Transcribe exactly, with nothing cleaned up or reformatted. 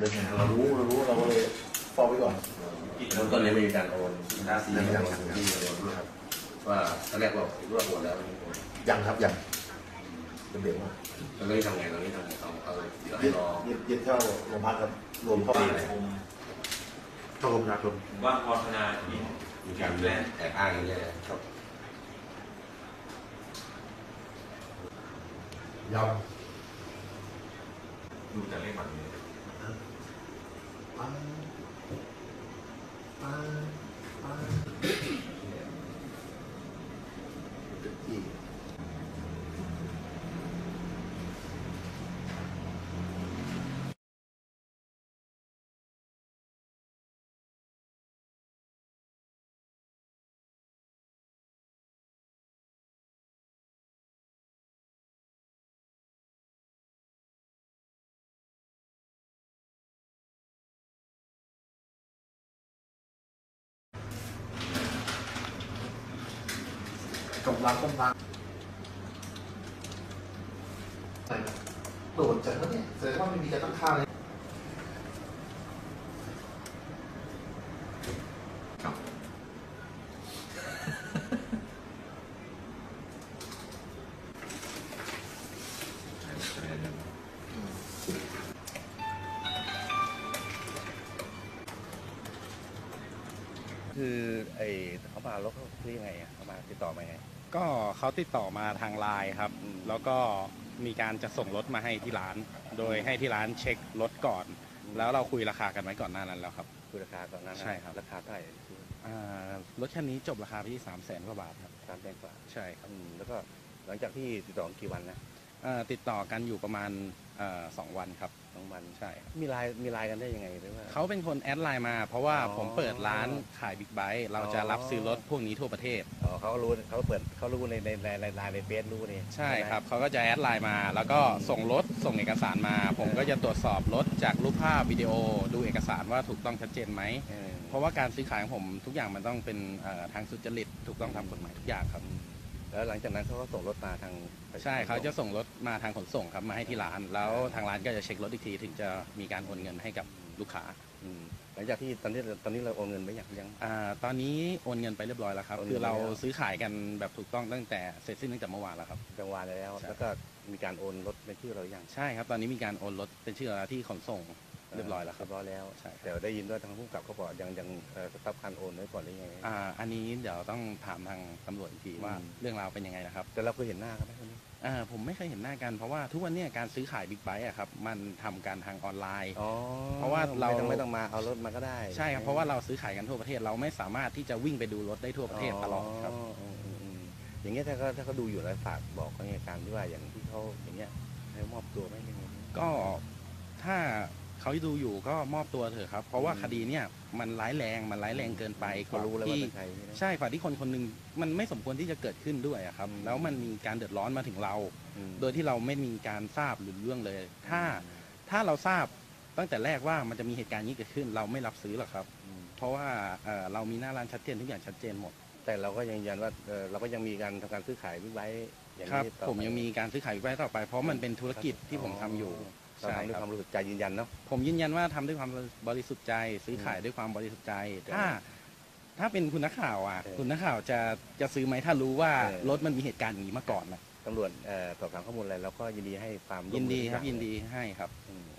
เรื่องเงินเรารู้เรารู้เราก็เลยฟ้องไว้ก่อนเริ่มต้นเลยไม่มีการโอนน่าซีไม่มีการโอนที่โอนนะครับว่าตอนแรกเรารู้ว่าโอนแล้วยังครับยังเป็นเด็กมากแล้วนี่ทำไงตอนนี้ทำไงเอาเอาเดี๋ยวให้รอยึดยึดเข้าโรงพักครับรวมเข้าไปเข้ากรมราชญ์ว่าพอธนามีมีการแอบอ้างอย่างเงี้ยครับยอมดูแต่เลขบัตรนี้ปังปังปังอีกกำลังกำลังโดดจากนั้นเนี่ยแสดงว่าไม่มีการตั้งค่าเลยคือไอ้เขามาแล้วเขาคือยังไงอ่ะเขามาติดต่อมาไงก็เขาติดต่อมาทางไลน์ครับแล้วก็มีการจะส่งรถมาให้ที่ร้านโดยให้ที่ร้านเช็ครถก่อนแล้วเราคุยราคากันไว้ก่อนหน้านั้นแล้วครับคุยราคาก่อนหน้านั้นใช่ครับราคาเท่าไหร่รถคันนี้จบราคาที่สามแสนกว่าบาทครับสามแสนกว่าใช่ครับแล้วก็หลังจากที่ติดต่อกี่วันนะติดต่อกันอยู่ประมาณสองวันครับสองวันใช่มีไลน์มีไลน์กันได้ยังไงหรือว่าเขาเป็นคนแอดไลน์มาเพราะว่าผมเปิดร้านขายบิ๊กไบค์เราจะรับซื้อรถพวกนี้ทั่วประเทศอ๋อเขารู้เขาเปิดเขารู้ในในในไลน์ในเฟซรู้นี่ใช่ครับเขาก็จะแอดไลน์มาแล้วก็ส่งรถส่งเอกสารมาผมก็จะตรวจสอบรถจากรูปภาพวิดีโอดูเอกสารว่าถูกต้องชัดเจนไหมเพราะว่าการซื้อขายของผมทุกอย่างมันต้องเป็นทางสุจริตถูกต้องตามกฎหมายทุกอย่างครับแล้วหลังจากนั้นเขาก็ส่งรถมาทางใช่เขาจะส่งรถมาทางขนส่งครับมาให้ที่ร้านแล้วทางร้านก็จะเช็ครถอีกทีถึงจะมีการโอนเงินให้กับลูกค้าหลังจากที่ตอนนี้ตอนนี้เราโอนเงินไปยังยังอ่าตอนนี้โอนเงินไปเรียบร้อยแล้วครับคือเราซื้อขายกันแบบถูกต้องตั้งแต่เสร็จสิ้นตั้งแต่เมื่อวานแล้วครับเมื่อวานแล้วแล้วก็มีการโอนรถเป็นชื่อเราอย่างใช่ครับตอนนี้มีการโอนรถเป็นชื่อเราที่ขนส่งเรียบร้อยแล้วครับเรียบร้อยแล้วใช่แต่ได้ยินว่าทางผู้กำกับเขาบอกยังยังสต็อปการโอนไว้ก่อนหรือยังไงอ่าอันนี้เดี๋ยวต้องถามทางตำรวจอีกทีว่าเรื่องราวเป็นยังไงนะครับแต่เราเคยเห็นหน้ากันไหมคนนี้อ่าผมไม่เคยเห็นหน้ากันเพราะว่าทุกวันนี้การซื้อขายบิ๊กไบค์อะครับมันทำการทางออนไลน์เพราะว่าเราไม่ต้องมาเอารถมาก็ได้ใช่ครับเพราะว่าเราซื้อขายกันทั่วประเทศเราไม่สามารถที่จะวิ่งไปดูรถได้ทั่วประเทศตลอดครับอย่างเงี้ยถ้าเขาถ้าเขาดูอยู่แล้วฝากบอกเขาในการที่ว่าอย่างที่เขาอย่างเงี้ยให้มอบตัวไหมก็ถ้าเขาดูอยู่ก็มอบตัวเถอะครับเพราะว่าคดีเนี่ยมันร้ายแรงมันร้ายแรงเกินไปเขารู้แล้วว่าเป็นใครใช่ฝ่ายที่คนคนหนึ่งมันไม่สมควรที่จะเกิดขึ้นด้วยครับแล้วมันมีการเดือดร้อนมาถึงเราโดยที่เราไม่มีการทราบหรือเรื่องเลยถ้าถ้าเราทราบตั้งแต่แรกว่ามันจะมีเหตุการณ์นี้เกิดขึ้นเราไม่รับซื้อหรอกครับเพราะว่าเรามีหน้าร้านชัดเจนทุกอย่างชัดเจนหมดแต่เราก็ยังยันว่าเราก็ยังมีการทำการซื้อขายบิ๊กไบค์อย่างนี้ผมยังมีการซื้อขายบิ๊กไบค์ต่อไปเพราะมันเป็นธุรกิจที่ผมทำอยู่ทำด้วยความบริสุทธิ์ใจยืนยันเนาะผมยืนยันว่าทำด้วยความบริสุทธิ์ใจซื้อขายด้วยความบริสุทธิ์ใจถ้าถ้าเป็นคุณนักข่าวอ่ะคุณนักข่าวจะจะซื้อไหมถ้ารู้ว่ารถมันมีเหตุการณ์อย่างนี้มาก่อนนะตำรวจสอบถามข้อมูลอะไรแล้วก็ยินดีให้ความยินดีครับยินดีให้ครับ